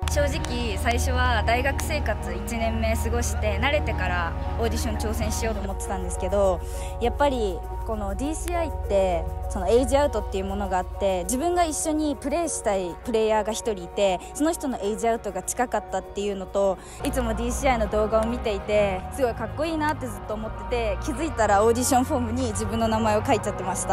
正直最初は大学生活1年目過ごして慣れてからオーディション挑戦しようと思ってたんですけど、やっぱりこの DCI ってそのエイジアウトっていうものがあって、自分が一緒にプレーしたいプレイヤーが1人いて、その人のエイジアウトが近かったっていうのと、いつも DCI の動画を見ていてすごいかっこいいなってずっと思ってて、気づいたらオーディションフォームに自分の名前を書いちゃってました。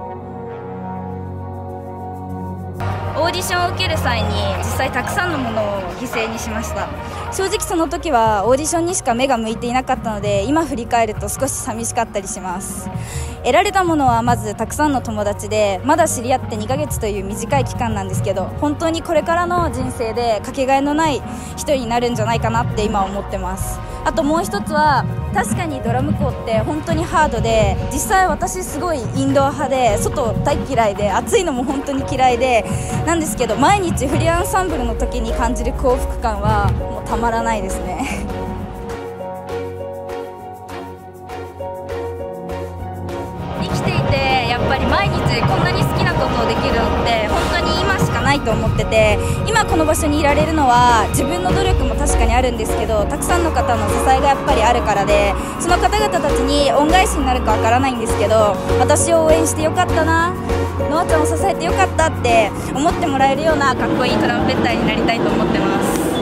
オーディションを受ける際に実際たくさんのものを犠牲にしました。正直その時はオーディションにしか目が向いていなかったので、今振り返ると少し寂しかったりします。得られたものはまずたくさんの友達で、まだ知り合って2ヶ月という短い期間なんですけど、本当にこれからの人生でかけがえのない人になるんじゃないかなって今思ってます。あともう一つは、確かにドラム校って本当にハードで、実際私すごいインドア派で外大嫌いで、暑いのも本当に嫌いでなんですけど、毎日フリーアンサンブルの時に感じる幸福感はもうたまらないですね。生きていてやっぱり毎日こんなに好きなことをできるのって本当に今しかないと思ってて、今この場所にいられるのは自分の努力も確かにあるんですけど、たくさんの方の支えがやっぱりあるからで、その方々たちに恩返しになるかわからないんですけど、私を応援してよかったな、ノアちゃんを支えてよかったって思ってもらえるようなかっこいいトランペッターになりたいと思ってます。